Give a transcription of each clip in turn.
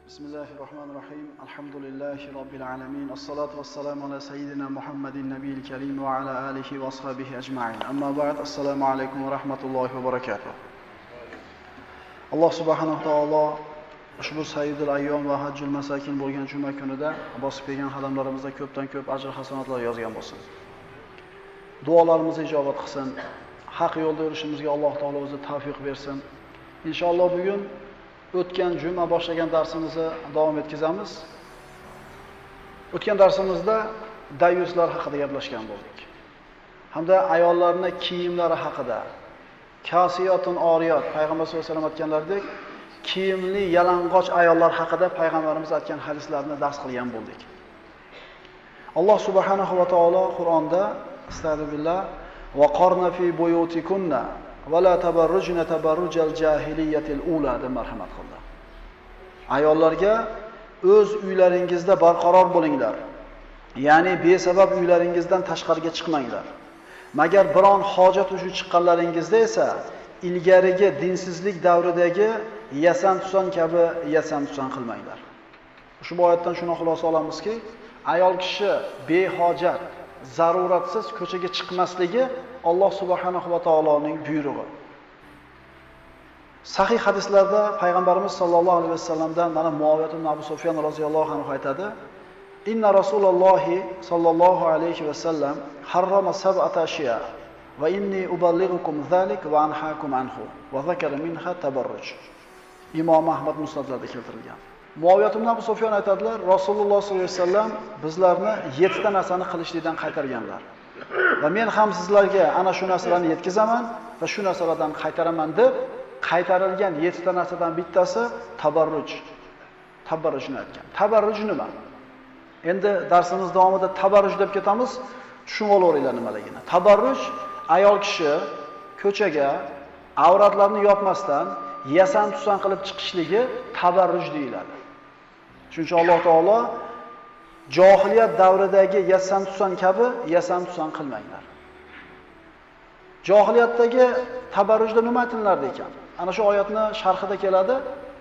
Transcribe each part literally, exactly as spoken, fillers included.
Bismillahirrahmanirrahim. Elhamdülillahi Rabbil alemin. Esselatu vesselamu ala seyyidina Muhammedin nebiyil kerim ve ala alihi ve ashabihi ecma'in. Amma ba'd. Esselamu aleyküm ve rahmetullahi ve berekatuhu. Allah subhanahu taolo ushbu sayyidul ayyom va hajjul masakin bo'lgan juma kunida bosib kelgan qadamlarimizda ko'pdan ko'p ajr hasanatlar yozgan bo'lsin. Duolarimizni ijobat qilsin. Haq yo'lda yurishimizga Alloh taolo o'zi tavfiq bersin. Inshaalloh bugun o'tgan juma boshlagan darsimizni davom etkazamiz. O'tgan darsimizda dayuslar haqida gaplashgan bo'ldik. Hamda ayollarning kiyimlari haqida, kasiyatun oriyat, payg'ambar sollallohu alayhi vasallam aytganlaridek, kiyimli yalang'och ayollar haqida payg'ambarimiz aytgan hadislarni dars qilgan bo'ldik. Alloh subhanahu va taolo Qur'onda astagfirullah va qarna fi buyutikunna va la tabarrujna tabarrujal jahiliyatil ula deb marhamat qildi. Ayollarga o'z uylaringizda barqaror bo'linglar. Ya'ni besabab uylaringizdan tashqariga chiqmanglar. Magar biron hojat uchun chiqqanlaringizda esa ilgarigi dinsizlik davridagi yasan-tusan kabi yasan-tusan qilmanglar. Ushbu oyatdan shuni xulosa olamizki, ayol kishi behojat, zaruratsiz ko'chaga chiqmasligi Alloh subhanahu va taoloning buyrug'i. Sahih hadislarda payg'ambarimiz sollallohu alayhi vasallamdan mana Muaviyat ibn Abu Sufyan roziyallohu anhu aytadi: "Inna Rasululloh sollallohu alayhi vasallam harrama sab'ata ashiya va inni uballighukum zalik va anhaakum anhu va zakara minha tabarruj." Imom Ahmad musnadlarda keltirilgan. Muaviyat ibn Abu Sufyan aytadilar, Rasululloh sollallohu alayhi vasallam bizlarni yetti ta narsani qilishlikdan qaytarganlar. Va men ham sizlarga ana shu narsalarni yetkazaman va shu narsalardan qaytaraman deb qaytarilgan yetti ta narsadan bittasi tabarruj. Tabarrujni aytgan. Tabarruj nima? Endi darsimiz davomida tabarruj deb ketamiz. Tushunib olaveringlar nimaligini. Tabarruj ayol kishi ko'chaga avratlarini yopmasdan yasan-tusan qilib chiqishligi tabarruj deyiladi. Chunki Alloh taolo johiliyat davridagi yasan-tusan kabi yasan-tusan qilmanglar. Johiliyatdagi tabarrujda nima aytilardi ekan? Ana shu oyatni sharhida keladi.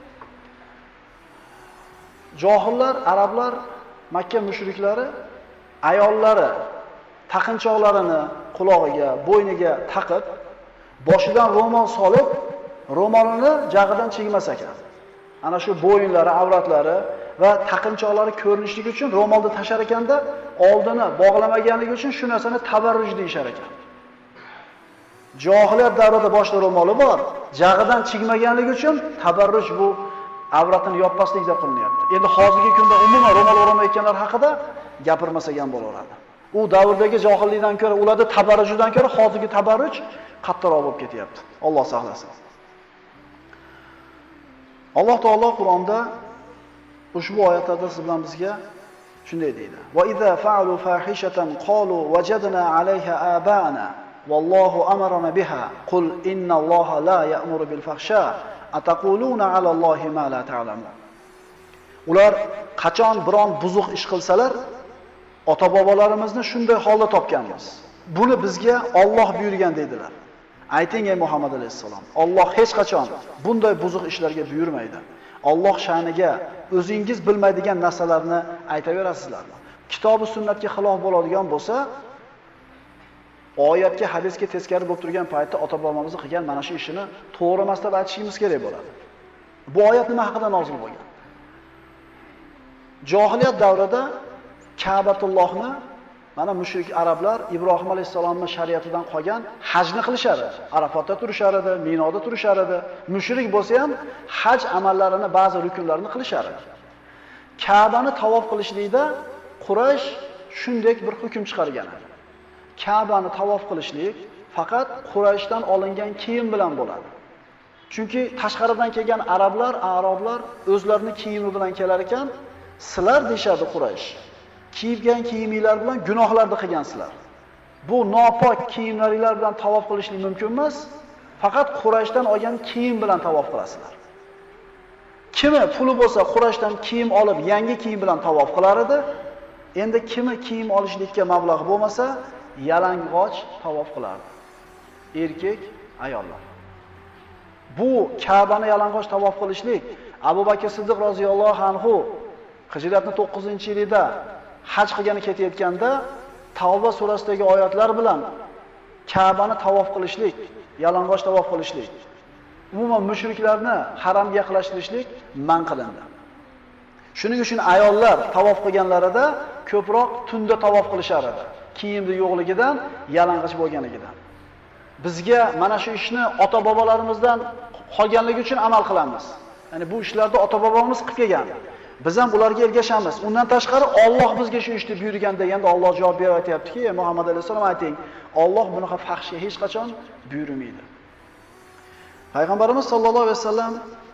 Johillar, arablar, Makka mushriklari ayollari taqinchoqlarini qulog'iga, bo'yniga taqib, boshidan ro'mol solib, ro'molini jag'idan chigmas ekan. Ana shu bo'yinlari, avratlari va taqinchoqlari ko'rinishligi uchun ro'molni tashar ekanda, oldini bog'lamaganligi uchun shu narsani tabarruj deyshar ekan. Johiliyat davrida boshida ro'moli bor, jag'idan chigmaganligi uchun tabarruj bu avratini yopmaslik deb qilinyapti. Endi hozirgi kunda umuman ro'mol o'ramayotganlar haqida gapirmasak ham bo'laveradi. U davrdagi johillikdan ko'ra, ularda tabarrujdan ko'ra hozirgi tabarruj qattiqroq bo'lib ketyapti. Alloh saqlasin. Alloh taolo Qur'onda ushbu oyatlarda siz bilan bizga shunday deydi: "Va idza fa'alu fahishatan qalu wajadna 'alayha aba'ana wallohu amarna biha qul innalloha la ya'muru bil fahsha ataquluna 'ala Allohi ma la ta'lamun." Ular qachon biron buzuq ish qilsalar, ota-bobolarimizni shunday holda topganmiz. Buni bizga Alloh buyurgan dedilar. Ayting ey Muhammad alayhisalom, Alloh hech qachon bunday buzuq ishlarga buyurmaydi. Alloh sha'niga o'zingiz bilmaydigan narsalarni aytaverasizlarmi? Kitob va sunnatga xilof bo'ladigan bo'lsa, oyatga, hadisga teskari bo'lib turgan paytda ota-bobolarimiz qilgan mana shu ishini to'g'ri emas deb aytishimiz kerak bo'ladi. Bu oyat nima haqida nozil bo'lgan? Johiliyat davrida Ka'batullohni mana mushrik arablar Ibrohim alayhisalomning shariatidan qolgan hajni qilishar edi. Arafotda turishar edi, Minoda turishar edi. Mushrik bo'lsa ham haj amallarini, ba'zi rukunlarini qilishar edi. Ka'bani tavof qilishlikda Quraysh shunday bir hukm chiqargan edi. Ka'bani tavof qilishlik faqat Qurayshdan olingan kiyim bilan bo'ladi. Chunki tashqaridan kelgan arablar, arablar o'zlarining kiyimi bilan kelar ekan, sizlar deyshadi Quraysh. Kiygan kiyiminglar bilan gunohlarni qilgansizlar. Bu nopok kiyimlaringlar bilan tavof qilishlik mumkin emas. Faqat Qurayshdan olgan kiyim bilan tavof qilasizlar. Kimi puli bo'lsa Qurayshdan kiyim olib, yangi kiyim bilan tavof qilar edi. Endi kimi kiyim olishlikka mablag' bo'lmasa, yalang'och tavof qilardi. Erkak, ayollar. Bu Ka'bani yalang'och tavof qilishlik Abu Bakr Siddiq roziyallohu anhu Hijratning to'qqizinchi yilida haj qilgani ketayotganda Tavba surasidagi oyatlar bilan Ka'bani tavof qilishlik, yalang'och tavof qilishlik, umuman mushriklarni haramga yaqinlashtirishlik man qilindi. Shuning uchun ayollar tavof qilganlarida ko'proq tunda tavof qilishar edi. Kiyimni yo'qligidan, yalang'och bo'lganligidan. Bizga mana shu ishni ota-bobolarimizdan qolganligi uchun amal qilamiz. Ya'ni bu ishlarda ota-bobomiz qilib kelgan. Biz ham ularga ergashamiz. Undan tashqari Alloh bizga shu ishni buyurgan deganda Alloh javob beryaptiki, Muhammad alayhisalom ayting, Alloh bunaqa fahshga hech qachon buyurmaydi. Payg'ambarimiz sollallohu alayhi vasallam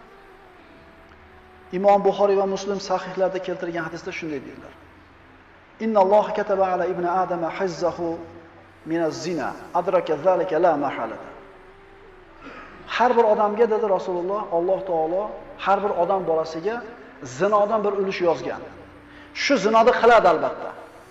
Imom Buxoriy va Muslim sahihlarda keltirgan hadisda shunday deydilar. Innalloha kataba ala ibn Adama hazzahu min az-zina, adraka zalika la mahalata. Har bir odamga dedi Rasululloh, Alloh taolo har bir odam bolasiga zinodan bir ulush yozgan. Shu zinoni qiladi albatta.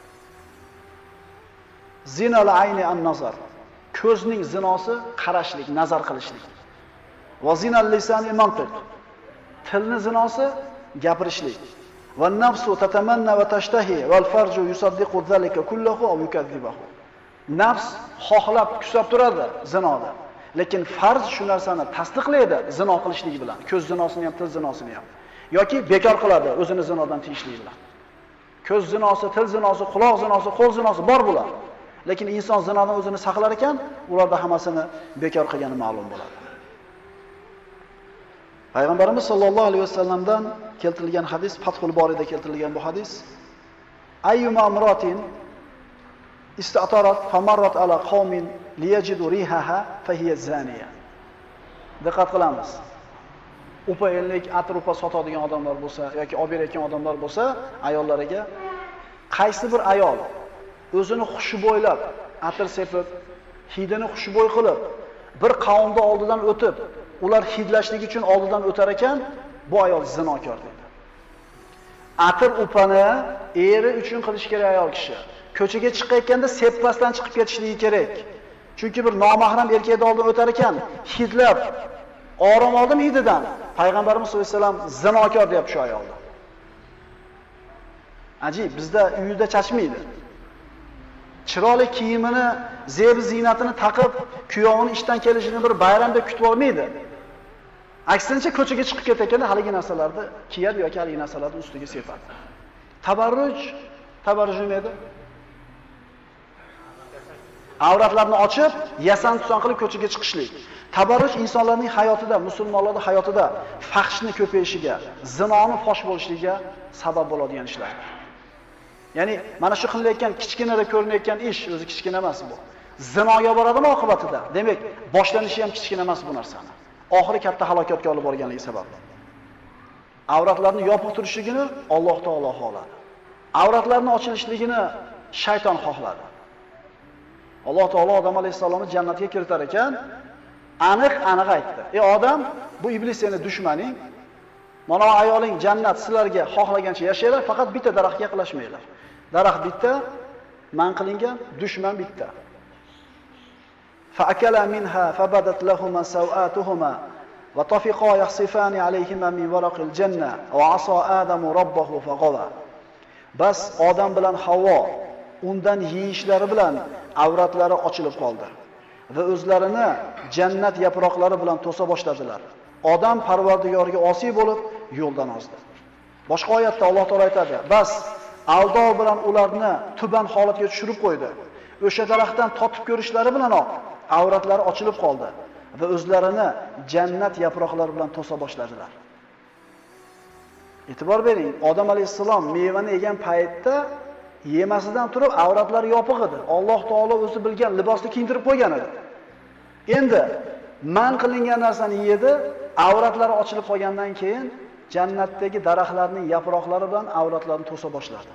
Zinal ayni an-nazar. Ko'zning zinosi qarashlik, nazar qilishlik. Va zinal lisani mantiq. Tilning zinosi gapirishlik. Va nafsu tatamanna va tashtahi val farju yusaddiqu zalika kullahu aw yukazzibahu. Nafs xohlab kusab turadi zinoda. Lekin farz shu narsani tasdiqlaydi zino qilishlik bilan. Ko'z zinosini ham, til zinosini ham. yoki bekor qiladi o'zini zinodan tiyishlik bilan. Ko'z zinosi, til zinosi, quloq zinosi, qo'l zinosi bor bular. Lekin inson zinodan o'zini saqlar ekan, ularda hammasini bekor qilgani ma'lum bo'ladi. Payg'ambarimiz sollallohu alayhi vasallamdan keltirilgan hadis, Fathul Borida keltirilgan bu hadis. Ayyuma imratin istatarat famarrat ala qaumin liyajidu rihaha fahiya zaniya. Diqqat qilamiz. Upa ellik atir upa sotadigan odamlar bo'lsa yoki olib berayotgan odamlar bo'lsa, ayollariga qaysi bir ayol o'zini xushbo'ylab, atir sepib, hidini xushbo'y qilib, bir qavmda oldidan o'tib, ular hidlashligi uchun oldidan o'tar ekan, bu ayol zinokor dedi. Atir upani eri uchun qilish kerak ayol kishi. Ko'chaga chiqayotganda sepmasdan chiqib ketishligi kerak. Chunki bir nomahram erkakning oldidan o'tar ekan, hidlab, orom oldim hididan. Payg'ambarimiz sollallohu alayhi vasallam zinokor deb shu ayolni. Ajib, bizda uyida chachmaydi. Chiroyli kiyimini, zeb ziynatini taqib, kuyovini ishdan kelishini bir bayramda kutib olmaydi. Aksincha ko'chaga chiqib ketayotganda haligi narsalarni kiyar yoki haligi narsalarni ustiga sepadi. Tabarruj, tabarruj nima edi? Avratlarni ochib, yasan tuson qilib ko'chaga chiqishlik. Tabarruj insonlarning hayotida, musulmonlarning hayotida fahshni ko'payishiga, zinoni fosh bo'lishligiga sabab bo'ladigan ishlar. Ya'ni mana shu qilayotgan kichkinada ko'rinayotgan ish o'zi kichkina emas bu. Zinoga boradimi oqibatida? Demak, boshlanishi ham kichkina emas bu narsani. Oxiri katta halokatga olib borganligi sababli. Avratlarni yopib turishligini Alloh taolo xohladi. Avratlarni ochilishligini shayton xohladi. Alloh taolo Odam alayhisalomni jannatga kiritar ekan, aniq-aniq aytdi. Ey odam, bu iblis seni dushmaning. Mana ayoling jannat sizlarga xohlagancha yashaylar, faqat bitta daraxtga yaqinlashmanglar. Daraxt bitta, man qilingan dushman bitta. Fa'akala minha fabadat lahumma sawatuhuma wa tafiqa yakhsifani alayhima min waraqil janna wa asa adamu rabbahu faghawa. Bas Odam bilan Havvo undan yeyishlari bilan avratlari ochilib qoldi va o'zlarini jannat yaproqlari bilan to'sa boshladilar. Odam Parvardigoriga osiy bo'lib yo'ldan ozdi. Boshqa oyatda Alloh taolo aytadi: "Bas aldov bilan ularni tuban holatga tushirib qo'ydi. O'sha daraxtdan totib ko'rishlari bilanoq avratlari ochilib qoldi va o'zlarini jannat yaproqlari bilan to'sa boshladilar." E'tibor bering, Odam alayhisalom mevani yegan paytda yemasidan turib avratlari yopiq edi. Alloh taolo o'zi bilgan libosni kiyintirib qo'ygan edi. Endi man qilingan narsani yedi, avratlari ochilib qolgandan keyin jannatdagi daraxtlarning yaproqlari bilan avratlarini to'sa boshladi.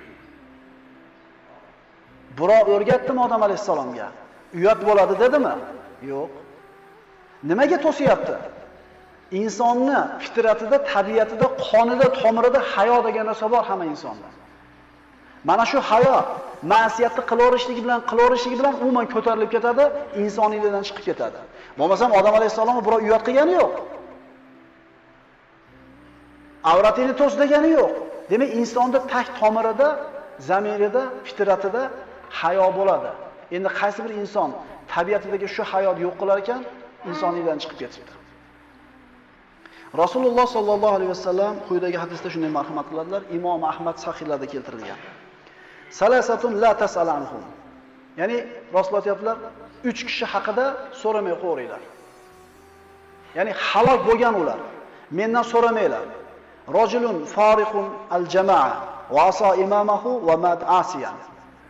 Birov o'rgatdimi Odam alayhisalomga? Uyat bo'ladi dedimi? Yo'q. Nimaga to'siyapti? Insonni fitratida, tabiatida, qonida, tomirida hayo degan narsa bor hamma insonda. Mana shu hayo ma'siyatni qilaverishligi bilan, qilaverishligi bilan umuman ko'tarilib ketadi, insoniylikdan chiqib ketadi. Bo'lmasam Odam alayhisalomni birov uyat qilgani yo'q. Avratingni to's degani yo'q. Demak, insonda tag tomirida, zamirida, fitratida hayo bo'ladi. Endi qaysi bir inson tabiatidagi shu hayot yo'q qilar ekan, insoniydan chiqib ketibdi. Rasululloh sollallohu alayhi vasallam quyidagi hadisda shunday marhamat qiladilar. Imom Ahmad sahihlarda keltirilgan. Salasatun la tasalanhum. Ya'ni Rasululloh aytadilar, uch kishi haqida so'ramay qo'yinglar. Ya'ni halok bo'lgan ular. Mendan so'ramanglar. Rajulun fariqun al-jamaa wa asa imamahu wa mat asiyan.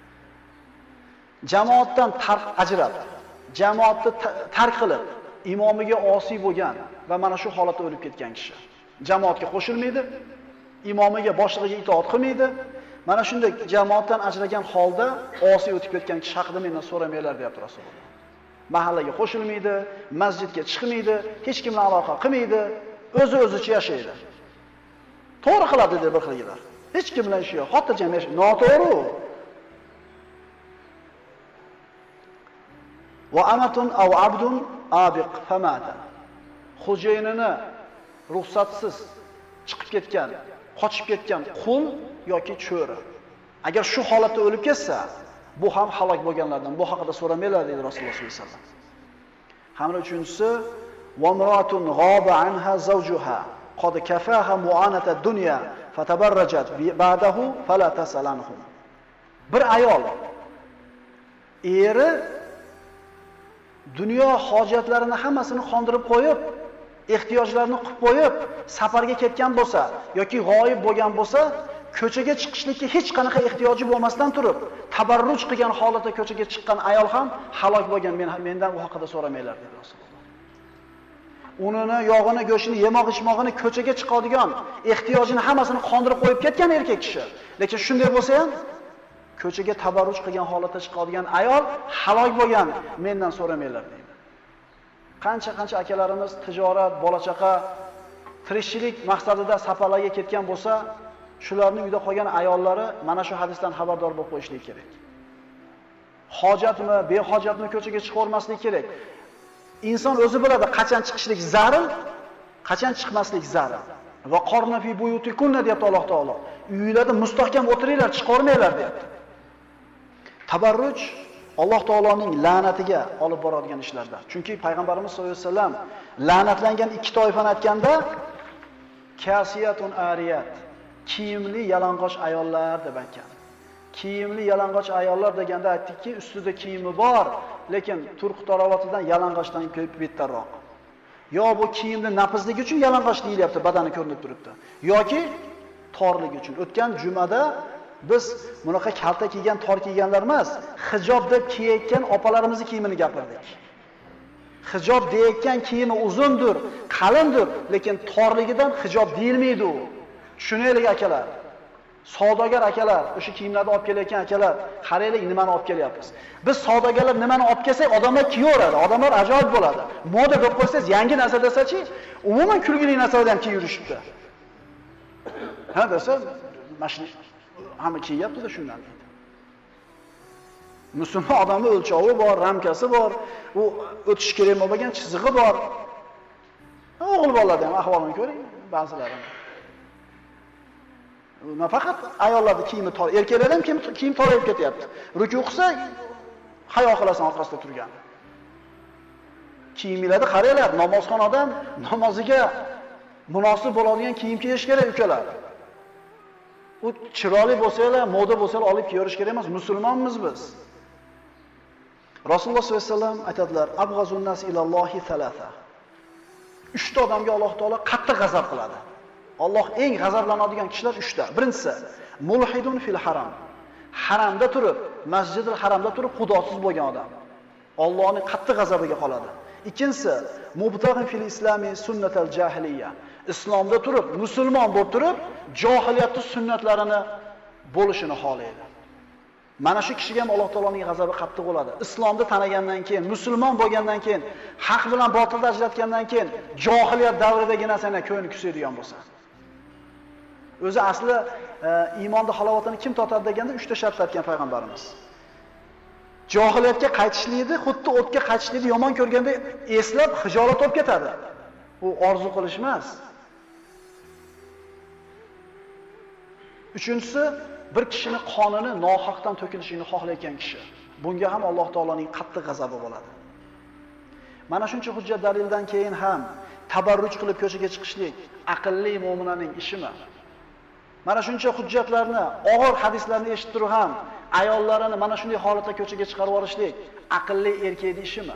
Jamoatdan tarq ajrab, jamoatni tark qilib, imomiga osiy bo'lgan va mana shu holatda o'lib ketgan kishi. Jamoatga qo'shilmaydi, imomiga, boshlig'iga itoat qilmaydi. Mana shunday jamoatdan ajragan holda osiy o'tib ketgan kishi haqida mendan so'ramanglar, deyapti Rasululloh. Mahallaga qo'shilmaydi, masjidga chiqmaydi, hech kim bilan aloqa qilmaydi, o'zi-o'zicha yashaydi. To'g'ri qiladi deb bir xilgilar. Hech kim bilan ishi yo'q, xotirjam yashaydi. Noto'g'ri. Va amatun aw abdun abiq famata. Xo'jayinini ruxsatsiz chiqib ketgan, qochib ketgan qul yoki cho'ri. Agar shu holatda o'lib ketsa, bu ham halok bo'lganlardan. Bu haqida so'ramanglar, dedi Rasululloh sollallohu alayhi vasallam. Hamda uchinchisi, va imratun g'aba anha zawjuha qad kafaha mu'anata dunya fatabarrajat ba'dahu fala tasalanhum. Bir ayol eri dunyo hojatlarini hammasini qondirib qo'yib, ehtiyojlarini qilib qo'yib, safarga ketgan bo'lsa yoki g'oyib bo'lgan bo'lsa, ko'chaga chiqishlikka hech qanaqa ehtiyoji bo'lmasdan turib, tabarruj qilgan holatda ko'chaga chiqqan ayol ham halok bo'lgan. Men mendan u haqida so'ramanglar, dedi Rasululloh. Unini, yog'ini, go'shtini, yemoq ichmog'ini ko'chaga chiqadigan, ehtiyojini hammasini qondirib qo'yib ketgan erkak kishi. Lekin shunday bo'lsa ham ko'chaga tabarruj qilgan holatda chiqadigan ayol halok bo'lgan. Mendan so'ramanglar, deydi. Qancha-qancha akalarimiz tijorat, bola-chaqa, tirikchilik maqsadida safarlarga ketgan bo'lsa, shularning uyda qolgan ayollari mana shu hadisdan xabardor bo'lib qo'yishlik kerak. Hojatmi, behojatmi ko'chaga chiqarmaslik kerak. Inson o'zi biladi qachon chiqishlik zarur, qachon chiqmaslik zarur. Va qorna fi buyutikunna deyapti Alloh taolo. Uylarda mustahkam o'tiringlar, chiqarmanglar deyapti. Tabarruj Alloh taoloning la'natiga olib boradigan ishlardan. Chunki payg'ambarimiz sollallohu alayhi vasallam la'natlangan ikki toifani aytganda kasiyatun ariyat, kiyimli yalang'och ayollar deb aytgan. Kiyimli yalang'och ayollar deganda aytdikki, ustida kiyimi bor, lekin turq tarovatidan yalang'ochdan ko'p bettarroq. Yo bu kiyimni nafizligi uchun yalang'och deyilyapti, badani ko'rinib turibdi. Yoki torligi uchun. O'tgan jumada biz bunaqa kalta kiygan, tor kiyganlar emas, hijob deb kiyayotgan opalarimizning kiyimini gapirdik. Hijob deyotgan kiyimi uzundir, qalindir, lekin torligidan hijob deyilmaydi u. Tushunaylik akalar. Savdogar akalar, o'sha kiyimlarni olib kelayotgan akalar, qaraylik nimani olib kelyapmiz. Biz savdogarlar nimani olib kelsak, odamlar kiyaveradi, odamlar ajoyib bo'ladi. Moda deb qo'ysangiz, yangi narsa desa-chi, umuman kulgili narsalar ham kiyib yurishibdi. Ha desa, mashina hamma kiyyapti-da shundan deydi. Musulmon odamning o'lchovi bor, ramkasi bor, u o'tish kerak bo'lmagan chizig'i bor. O'g'il bolalarda ham ahvolini ko'ring, ba'zilarini. Nafaqat ayollarning kiyimi tor, erkaklar ham kiyim kiyim torayib ketyapti. Ruku qilsa, hayo qilasan orqasida turgan. Kiyimlarni qaranglar, namozxon odam namoziga munosib bo'ladigan kiyim kiyish kerak ukalar. U chiroyli bo'lsa-la, moda bo'lsa-la olib kiyirish kerak emas, musulmonmiz biz. Rasululloh sollallohu alayhi vasallam aytadilar: "Abghazun nas ilallohi thalatha." uchta odamga Alloh taolo qattiq g'azab qiladi. Alloh eng g'azablanadigan kishilar uchta. Birinchisi, mulhidun fil haram. Haramda turib, Masjidil Haramda turib xudosiz bo'lgan odam. Allohning qattiq g'azabiga qoladi. Ikkinchisi, mubtaghin fil islami sunnatal jahiliya. Islomda turib, musulmon bo'lib turib, johiliyatning sunnatlarini bo'lishini xohlaydi. Mana shu kishiga ham Alloh taoloning g'azabi qattiq bo'ladi. Islomni tanigandan keyin, musulmon bo'lgandan keyin, haq bilan botilni ajratgandan keyin, johiliyat davridagi narsani ko'ngli kusaydigan bo'lsa. O'zi asli e, iymonning halovatini kim totadi deganda uchta shart aytgan payg'ambarimiz. Johiliyatga qaytishlikni, xuddi o'tga qaytishlikni yomon ko'rganda eslab hijolat olib ketadi. U orzu qilish emas. Uchinchisi, bir kishining qonini nohaqdan to'kilishini xohlayotgan kishi. Bunga ham Alloh taoloning qattiq g'azabi bo'ladi. Mana shuncha hujjat dalildan keyin ham tabarruj qilib ko'chaga chiqishlik aqlli mo'minaning ishimi? Mana shuncha hujjatlarni, og'ir hadislarni eshitib turib ham ayollarini mana shunday holatda ko'chaga chiqarib yuborishlik aqlli erkakning ishimi?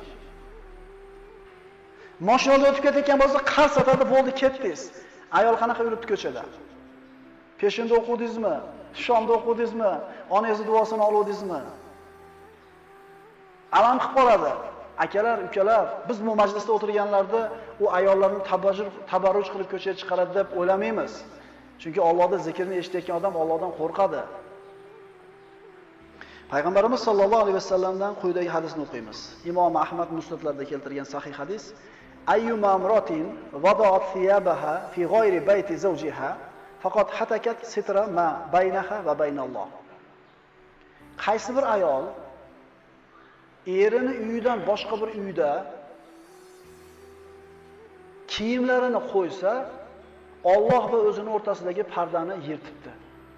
Mashinada o'tib ketayotgan bo'lsa, qars atadi, bo'ldi, ketdingiz. Ayol qanaqa yuribdi ko'chada? Peshinda o'qudingizmi? Shomda o'qudingizmi? Onangiz duosini oluvdingizmi? Alam qilib qoladi. Akalar, ukalar, biz bu majlisda o'tirganlarda u ayollarni tabarruj tabarruj qilib ko'chaga chiqaradi deb o'ylamaymiz. Chunki Allohning zikrni eshitayotgan odam Allohdan qo'rqadi. Payg'ambarimiz sollallohu alayhi vasallamdan quyidagi hadisni o'qiymiz. Imom Ahmad musnadlarida keltirgan sahih hadis: Ayyuma imratin wada'at thiyabaha fi ghayri bayti zawjiha faqat hatakat sitra ma baynaha va baynalloh. Qaysi bir ayol erini uyidan boshqa bir uyda kiyimlarini qo'ysa, Alloh va o'zining o'rtasidagi pardani yirtibdi.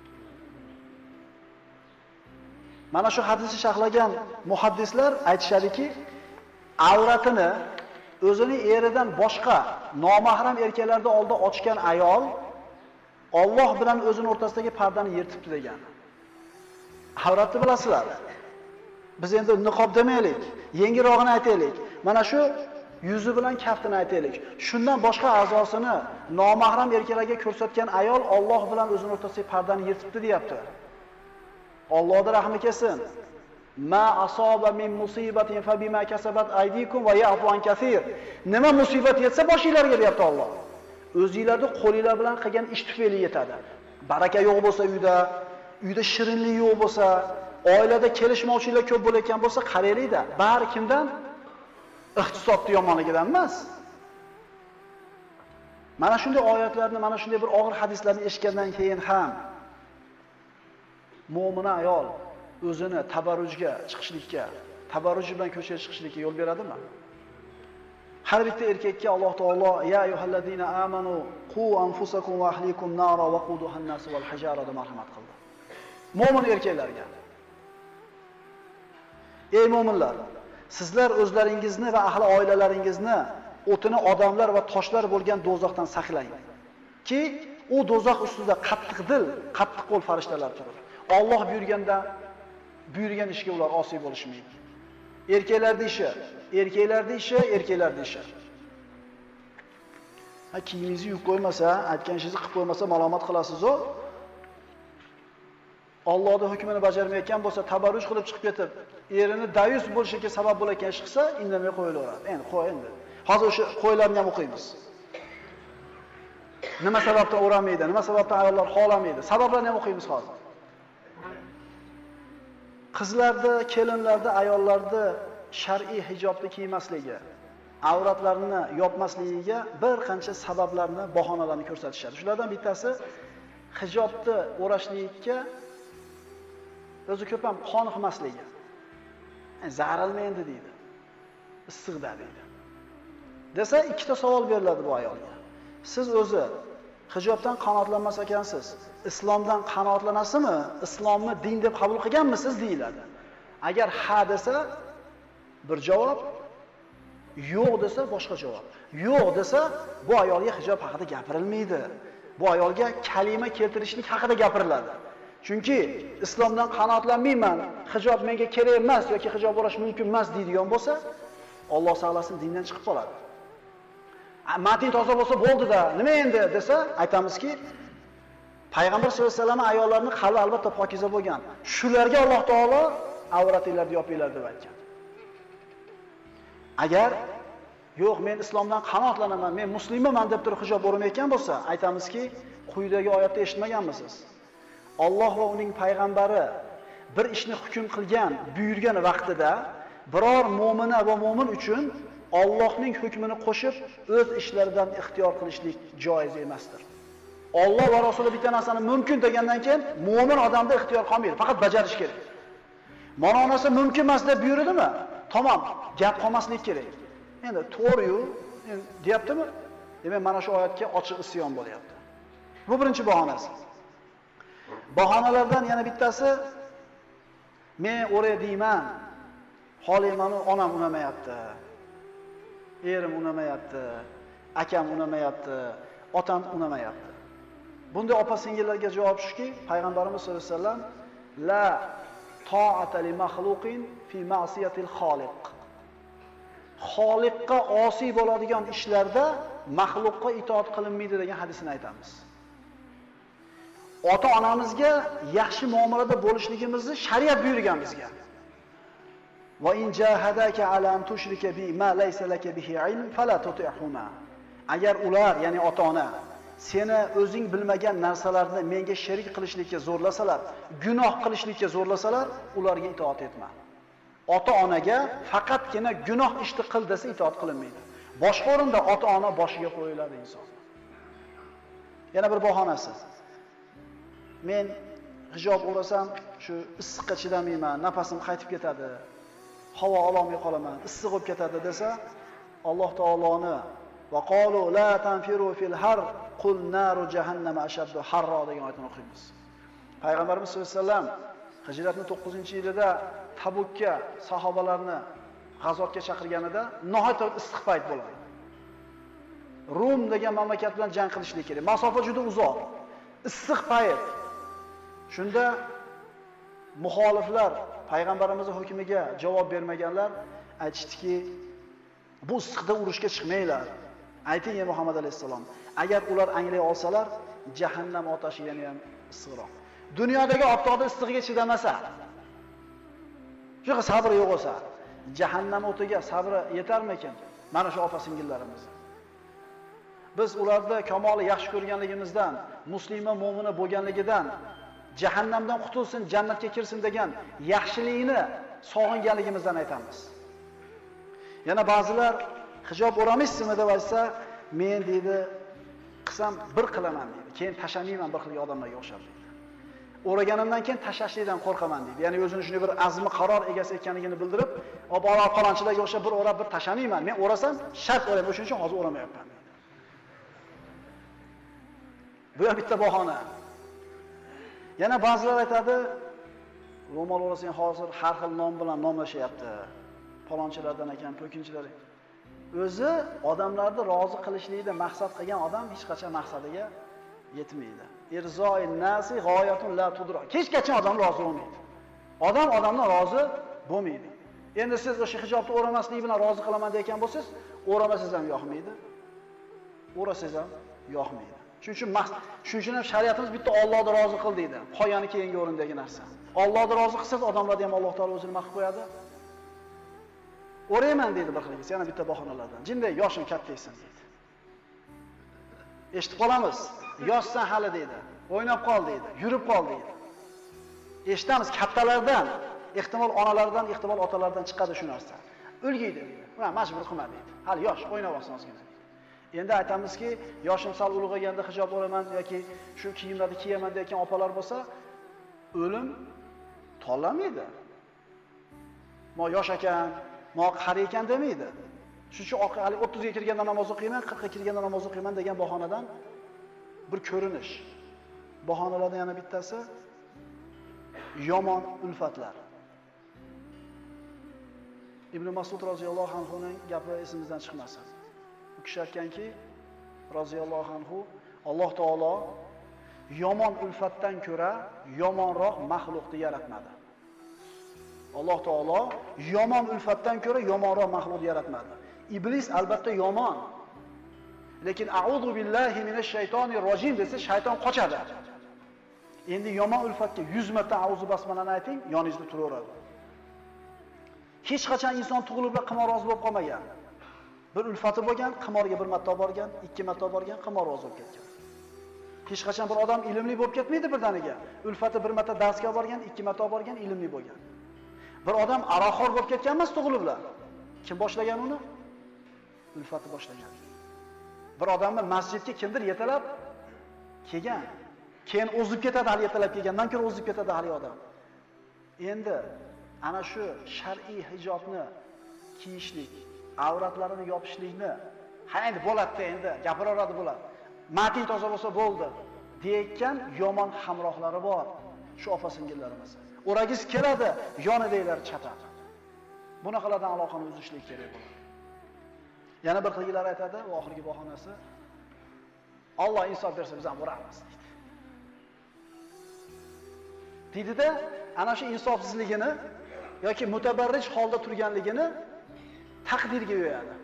Mana shu hadisni sharhlagan muhaddislar aytishadiki, avratini o'zining eridan boshqa nomahram erkaklarda oldida ochgan ayol Alloh bilan o'zining o'rtasidagi pardani yirtibdi degan. Avratni bilasizlar. Biz endi niqob demaylik, yengilrog'ini aytaylik. Mana shu yuzi bilan kaftini aytaylik. Shundan boshqa a'zosini nomahram erkaklarga ko'rsatgan ayol Alloh bilan o'zining o'rtasidagi pardani yirtibdi deyapti. Allohning rahmi kelsin. Ma asoba min musibatin fa bima kasabat aydikum va ya'fu an kaseer. Nima musibat yetsa boshingizlarga deyapti Alloh. O'zingizlarning qo'lingizlar bilan qilgan ish tufayli yetadi. Baraka yo'q bo'lsa uyda, uyda shirinlik yo'q bo'lsa, oilada kelishmovchilik ko'p bo'layotgan bo'lsa, qaraylik-da, bari kimdan? Iqtisodni yomonligidan emas. Mana shunday oyatlarni, mana shunday bir og'ir hadislarni eshitgandan keyin ham mo'mina ayol o'zini tabarrujga chiqishlikka, tabarruj bilan ko'chaga chiqishlikka yo'l beradimi? Har bitta erkakka Alloh taolo ya ayyuhallazina amanu qu anfusakum va ahlikum nara va quduha an-nas wal hajara deb marhamat qildi. Mo'min erkaklarga: Ey mo'minlar, sizlar o'zlaringizni va ahli oilalaringizni o'tini odamlar va toshlar bo'lgan do'zaxdan saqlang. Ki u do'zax ustida qattiq dil, qattiq qo'l farishtalar turur. Alloh buyurganda buyurgan ishga ular osiy bo'lishmaydi. Erkaklarning ishi, erkaklarning ishi, erkaklarning ishi. Ha, kiyimingizni yuvib qo'ymasa, aytgan ishingizni qilib qo'ymasa malomat qilasiz-ku. Allohning hukmini bajarmayotgan bo'lsa, tabarruj qilib chiqib ketib, erini dayus bo'lishiga sabab bo'lgan ish qilsa, indamay qo'yilaveradi. Endi qo'y endi. Hozir o'sha qo'ylarni ham o'qiymiz. Nima sababdan o'ramaydi, nima sababdan ayollar xohlamaydi? Sabablarni ham o'qiymiz hozir. Qizlarda, kelinlarda, ayollarda shar'iy hijobni kiymasligi, avratlarini yopmasligiga bir qancha sabablarni, bahonalarni ko'rsatishadi. Shulardan bittasi hijobni o'rashlikka o'zi ko'p ham qoniqmasligi. Yani zarilmaydi deydi. Issiqda deydi. Desa ikkita savol beriladi bu ayolga. Siz o'zi hijobdan qanoatlanmas ekansiz, islomdan qanoatlanasizmi? Islomni din deb qabul qilganmisiz deyiladi. Agar ha desa bir javob, yo'q desa boshqa javob. Yo'q desa bu ayolga hijob haqida gapirilmaydi. Bu ayolga kalima keltirishlik haqida gapiriladi. Chunki islomdan qanoatlanmayman, hijob menga kerak emas yoki hijob o'rash mumkin emas deydigan bo'lsa, Alloh saqlasin dindan chiqib qoladi. Matin toza bo'lsa bo'ldi-da, nima endi desa, aytamizki, Payg'ambar sollallohu alayhi vasallam ayollarning qalbi albatta pokiza bo'lgan. Shularga Alloh taolo avratinglarni yopinglar deb aytgan. Agar yo'q, men islomdan qanoatlanaman, men muslimaman deb turib hijob o'rmayotgan bo'lsa, aytamizki, quyidagi oyatda eshitmaganmisiz? Alloh va uning payg'ambari bir ishni hukm qilgan, buyurgan vaqtida biror mu'mina va mu'min uchun Allohning hukmini qo'shib o'z ishlaridan ixtiyor qilishlik joiz emasdir. Alloh va Rasuli bitta narsani mumkin degandan keyin mu'min odamda ixtiyor qolmaydi, faqat bajarish kerak. Mana onasi mumkin emas deb buyurdimi? Tamom, gap qolmaslik kerak. Endi to'g'ri-yu, deyaptimi? Demak, mana shu oyatga ochiq isyon bo'lyapti. Bu birinchi bahonasi. Bahonalardan yana bittasi, men o'ray deyman, Holimani onam unamayapti. Erim unamayapti, akam unamayapti, otam unamayapti. Bunday opa-singillarga javob shuki, payg'ambarimiz sollallohu alayhi vasallam la ta'ata li makhluqin fi ma'siyatil xoliq. Xoliqqa osiy bo'ladigan ishlarda maxluqqa itoat qilinmaydi degan hadisini aytamiz. Ota-onamizga yaxshi muomalada bo'lishligimizni shariat buyurgan bizga. Va in jahadaka ala an tushrika bi ma laysa laka bihi ilm fala tuti'huma. Agar ular, ya'ni ota-ona seni o'zing bilmagan narsalarni menga sherik qilishlikka zo'rlasalar, gunoh qilishlikka zo'rlasalar, ularga itoat etma. Ota-onaga faqatgina gunoh ishni qil desa itoat qilinmaydi. Boshqa o'rinda ota-ona boshiga qo'yiladi inson. Yana bir bahonasi. Men hijob o'rasam, shu issiqqa chidamayman, nafasim qaytib ketadi. Havo ololmay qolaman, issiq bo'lib ketadi desa, Alloh taoloni va qalu la tanfiru fil har qul naru jahannama ashaddu harra degan oyatni o'qiymiz. Payg'ambarimiz sollallohu alayhi vasallam Hijratning to'qqizinchi yilida Tabukka sahobalarni g'azotga chaqirganida nihoyatda issiq payt bo'ladi. Rum degan mamlakat bilan jang qilishlik kerak. Masofa juda uzoq. Issiq payt. Shunda muxoliflar payg'ambarimizning hukmiga javob bermaganlar aytishdiki, bu issiqda urushga chiqmanglar. Ayting ey Muhammad alayhisalom, agar ular anglay olsalar, jahannam otashi yana ham issiqroq. Dunyodagi optoqda issig'iga chidamasa, shunaqa sabri yo'q bo'lsa, jahannam o'tiga sabri yetarmikin? Mana shu opa-singillarimiz. Biz ularda kamoli yaxshi ko'rganligimizdan, musulmon mo'mina bo'lganligidan, jahannamdan qutulsin, jannatga kirsin degan yaxshilikni sog'inganligimizdan aytamiz. Yana ba'zilar hijob o'ramaysizmi deb aytsa, men deydi, qilsam bir qilaman deydi. Keyin tashamayman bir xil odamlarga o'xshab deydi. O'raganimdan keyin tashashlikdan qo'rqaman deydi. Ya'ni o'zini shunday bir azmi qaror egasi ekanligini bildirib, "Ob ola qalonchilarga o'xshab bir o'rab bir tashamayman. Men o'rasam shart o'rayman, o'shuning uchun hozir o'ramayapman." Bu ham bitta bahona. Yana ba'zilar aytadi, ro'mol o'rasang hozir har xil nom bilan nomlashyapti. Palonchilardan ekan, to'kinchilar. O'zi odamlarni rozi qilishlikda maqsad qilgan odam hech qachon maqsadiga yetmaydi. Irzo'in nasi g'oyatun la tudra. Hech qachon odam rozi bo'lmaydi. Odam odamdan rozi bo'lmaydi. Endi siz o'sha hijobni o'ramaslik bilan rozi qilaman degan bo'lsangiz, o'ramasangiz ham yoqmaydi. O'rasangiz ham yoqmaydi. Shuning uchun shuning uchun ham shariatimiz bitta Allohni rozi qil deydi. Qolgani keyingi o'rindagi narsa. Allohni rozi qilsangiz, odamlarni ham Alloh taolo o'zini nima qilib qo'yadi? O'rayman deydi bir xilgisi, yana bitta bahonalardan. Jinday yoshim kattaysan deydi. Eshitib qolamiz. Yoshsan hali deydi. O'ynab qol deydi. Yurib qol deydi. Eshitamiz kattalardan, ehtimol onalardan, ehtimol otalardan chiqadi shu narsa. O'lgiydi deydi. Va majbur qilma deydi. Hali yosh, o'ynab olsin ozgina. Endi aytamizki, yoshim sal ulg'ayganda hijob olaman yoki shu kiyimlarni kiyaman degan opalar bo'lsa, o'lim tanlamaydi. Mo yosh ekan, mo qari ekan demaydi. Shuning uchun hali o'ttizga kirganda namoz o'qiyman, qirqqa kirganda namoz o'qiyman degan bahonadan bir ko'rinish. Bahonalardan yana bittasi yomon ulfatlar. Ibn Mas'ud roziyallohu anhu ning gapi esimizdan chiqmasin. U kishi aytganki, roziyallohu anhu, Alloh taolo yomon ulfatdan ko'ra yomonroq maxluqni yaratmadi. Alloh taolo yomon ulfatdan ko'ra yomonroq maxluqni yaratmadi. Iblis albatta yomon. Lekin a'udhu billahi minash shaytonir rojim desa shayton qochadi. Endi yomon ulfatga yuz marta a'udhu basmalani ayting, yoningizda turaveradi. Hech qachon inson tug'ilib qimor rozi bo'lib qolmagan. Bir ulfati bo'lgan, qimorga bir marta borgan, ikki marta borgan, qimor rozi bo'lib ketgan. Hech qachon bir odam ilmli bo'lib ketmaydi birdaniga. Ulfati bir marta darsga borgan, ikki marta borgan, ilmli bo'lgan. Bir odam aroqxo'r bo'lib ketgan emas tug'iliblar. Kim boshlagan uni? Ulfati boshlagan. Bir odamni masjidga kimdir yetalab kelgan. Keyin o'zib ketadi hali yetalab kelgandan keyin o'zib ketadi hali odam. Endi ana shu shar'iy hijobni kiyishlik, avratlarini yopishlikni ha endi bo'ladi endi gapiraveradi bular. Mating toza bo'lsa bo'ldi deyotgan yomon hamrohlari bor. Shu opa-singillarimiz. O'ragiz keladi, yonidaglar chatadi. Bunaqalardan aloqani uzishlik kerak bo'ladi. Yana bir qilgilar aytadi, va oxirgi bahonasi Alloh insof bersa biz ham uramiz deydi. Deydida, ana shu insofsizligini yoki mutabarrij holda turganligini taqdirga yo'yadi.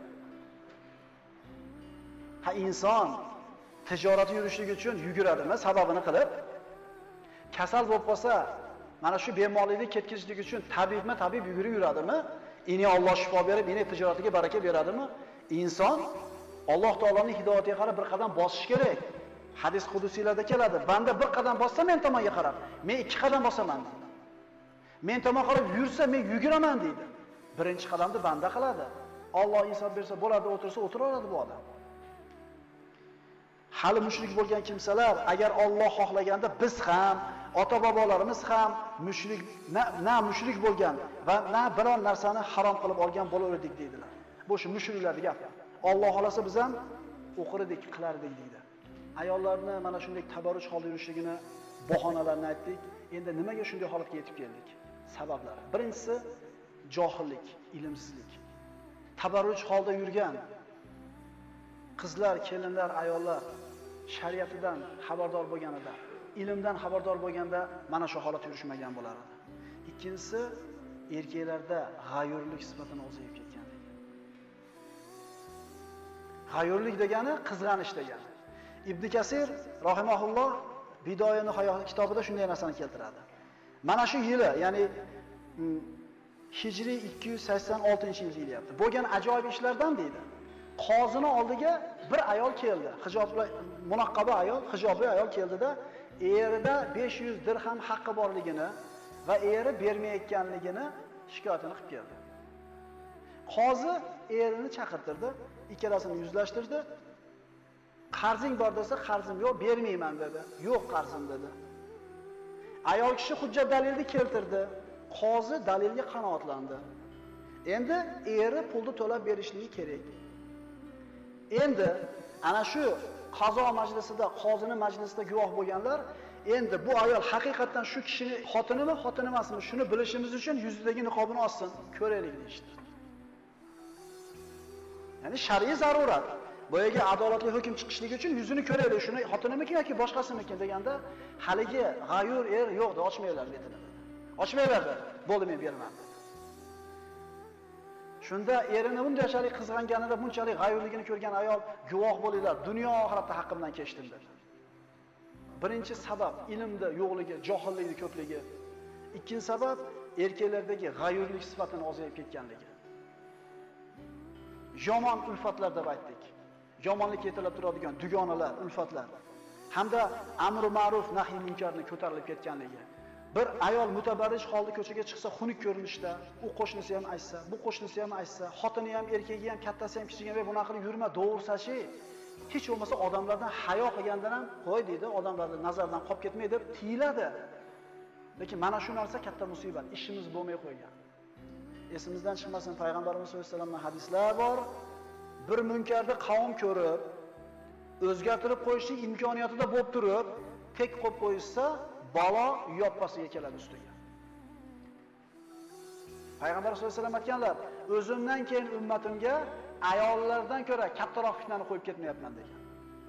Ha, inson tijorat yurishligi uchun yuguradimi, sababini qilib, kasal bo'lib qolsa, mana shu bemorlikni ketkizishlik uchun tabibmi, tabib yugurib yuradimi? Ini Alloh shifo berib, ini tijoratiga baraka beradimi? Inson Alloh taoloning hidoyatiga qarab bir qadam bosish kerak. Hadis qudusiylarda keladi. Banda bir qadam bossa men tomonga qarab, men ikki qadam bosaman deydi. Men tomon qarab yursa men yuguraman deydi. Birinchi qadamni banda qiladi. Alloh insof bersa bo'ladi, o'tirsa o'tiraveradi bu odam. Hali mushrik bo'lgan kimsalar agar Alloh xohlaganda biz ham, ota-bobolarimiz ham mushrik na, na mushrik bo'lgan va na biron narsani harom qilib olgan bo'lardik deydilar. Bu shu mushriklarning gapi. Alloh xolasa biz ham o'qirdik, qilardik deydi. Ayollarni mana shunday tabarruj holda yurishligini bahonalarini aytdik. Endi nimaga shunday holatga yetib keldik? Sabablari. Birinchisi johillik, ilmsizlik. Tabarruj holda yurgan qizlar, kelinlar, ayollar shariatidan xabardor bo'lganida, ilmdan xabardor bo'lganda mana shu holat yurishmagan bo'lar edi. Ikkinchisi erkaklarda g'ayurlik sifatini o'zgarib ketgan. G'ayurlik degani qizg'anish degani. Ibn Kasir rahimahulloh Bidoya nihoya kitobida shunday narsani keltiradi. Mana shu yili, ya'ni Hijriy ikki yuz sakson oltinchi yil deyilyapti. Bo'lgan ajoyib ishlardan deydi. Qozini oldiga bir ayol keldi. Hijobli munaqqaba ayol, hijobli ayol keldida, erida besh yuz dirham haqqi borligini va eri bermayotganligini shikoyatini qilib keldi. Qozi erini chaqirtirdi, ikkalasini yuzlashtirdi. Qarzing bor desa, qarzim yo'q, bermayman dedi. Yo'q qarzim dedi. Ayol kishi hujjat dalilni keltirdi. Qozi dalilga qanoatlandi. Endi eri pulni to'lab berishligi kerak. Endi ana shu qazo majlisida, qozining majlisida guvoh bo'lganlar, endi bu ayol haqiqatan shu kishining xotinimi, xotin emasmi, shuni bilishimiz uchun yuzidagi niqobini olsin, ko'raylik deydi. Ya'ni shar'iy zarurat. Boyaga adolatli hukm chiqishligi uchun yuzini ko'raylik, shuni xotinimikin yoki boshqasimikin deganda, haligi g'ayur er yo'q deb ochmaylar betini. Ochmaylar dedi. Bo'ldi, men beraman dedi. Shunda erini bunchalik qizg'anganida, bunchalik g'ayurligini ko'rgan ayol guvoh bo'linglar, dunyo oxiratda haqqimdan kechdim dedi. Birinchi sabab ilmda yo'qligi, johillikning ko'pligi. Ikkinchi sabab erkaklardagi g'ayurlik sifatini ozayib ketganligi. Yomon ulfatlar deb aytdik. Yomonlik yetilib turadigan dugonalar, ulfatlar hamda amr ma'ruf, nahy munkarni ko'tarilib ketganligi. Bir ayol mutabarrij holda ko'chaga chiqsa, xunuk ko'rinishda, u qo'shnisi ham aytsa, bu qo'shnisi ham aytsa, xotini ham, erkagi ham, kattasi ham, kichigi ham bunaqa qilib yurma, doğursachi. Hech bo'lmasa odamlardan hayo qilgandan ham qo'y deydi, odamlarning nazaridan qolib ketmay deb tiyiladi. Lekin mana shu narsa katta musibat, ishimiz bo'lmay qo'ygan. Esimizdan chiqmasin, payg'ambarimiz sollallohu alayhi vasallamning hadislar bor. Bir munkarni qavm ko'rib, o'zgartirib qo'yishning imkoniyatida bo'lib turib, tek qo'yib qo'ysa, balo yoppasiga keladi ustiga. Payg'ambar sollallohu alayhi vasallam aytganlar, o'zimdan keyin ummatimga ayollardan ko'ra kattaroq fitnani qo'yib ketmayapman degan.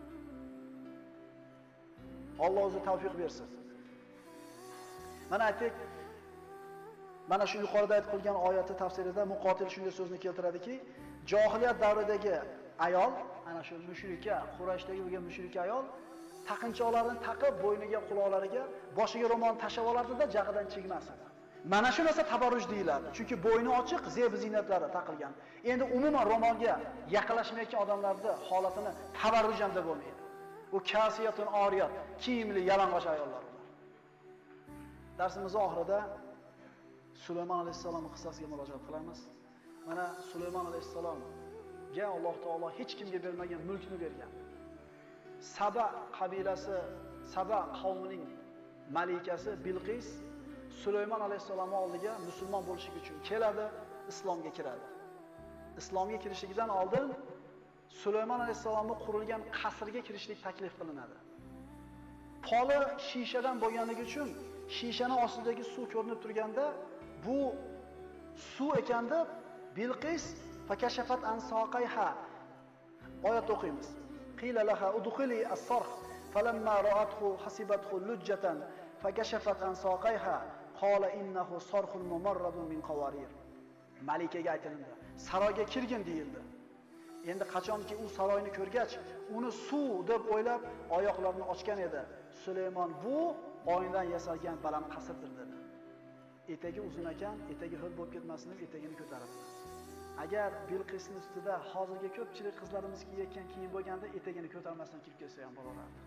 Alloh o'zi tavfiq bersin. Mana aytdik, mana shu yuqorida aytib qo'ygan oyati tafsirida Muqotil shunday so'zni keltiradiki, Jahiliyat davridagi ayol, ana shu mushrika, Qurayshdagi bo'lgan mushrika ayol taqinchoqlarni taqib, bo'yniga, quloqlariga, boshiga ro'mol tashab olardi-da, jag'idan chigmas edi. Mana shu narsa tabarruj deyiladi. Chunki bo'yni ochiq, zeb ziynatlari taqilgan. Endi umuman ro'molga yaqinlashmayotgan odamlarning holatini tabarruj ham deb bo'lmaydi. U kasiyatun oriyat, kiyimli yalang'och ayollar ular. Darsimiz oxirida Sulaymon alayhisolamning qissasiga murojaat qilamiz. Mana Sulaymon alayhisalomga Alloh taolo hech kimga bermagan mulkni bergan. Saba qabilasi, Saba qavmining malikasi Bilqis Sulaymon alayhisalom oldiga musulmon bo'lish uchun keladi, islomga kiradi. Islomga kirishligidan oldin Sulaymon alayhisalomning qurilgan qasrga kirishlik taklif qilinadi. Poli shishadan bo'lganligi uchun shishaning ostidagi suv ko'rinib turganda bu suv ekan deb Bilqis fakashafat an saqayha oyat o'qiymiz. Qila laha udkhili as-sarh falamma ra'athu hasibathu lujjatan fakashafat an saqayha qala innahu sarhun mumarradun min qawarir. Malikaga aytildi, saroyga kirgin deyildi. Endi qachonki u saroyni ko'rgach, uni suv deb o'ylab oyoqlarini ochgan edi. Sulaymon bu oynadan yasalgan baland qasrdir dedi. Etagi uzun ekan, etagi ho'l bo'lib ketmasin deb etagini ko'taribdi. Agar Bilqisning ustida hozirgi ko'pchilik qizlarimiz kiyayotgan kiyim bo'lganda etagini ko'tarmasdan kirib kelsa ham bo'lardi.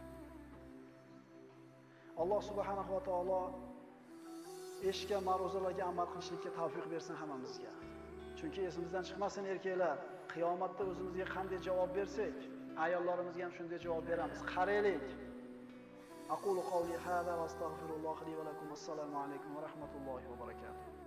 Alloh subhanahu va taolo eshga ma'ruzalarga amal qilishlikka tavfiq bersin hammamizga. Chunki esimizdan chiqmasin erkaklar, qiyomatda o'zimizga qanday javob bersak, ayollarimizga ham shunday javob beramiz. Qaraylik. Aqulu qawli hada va astaghfirulloh li va lakum. Assalomu alaykum va rahmatullohi va barakatuh.